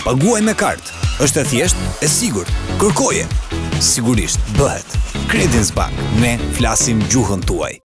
Paguaj me kartë. Është e thjeshtë, e sigurt. Kërkoje. Sigurisht bëhet. Credence Bank. Ne flasim gjuhën tuaj.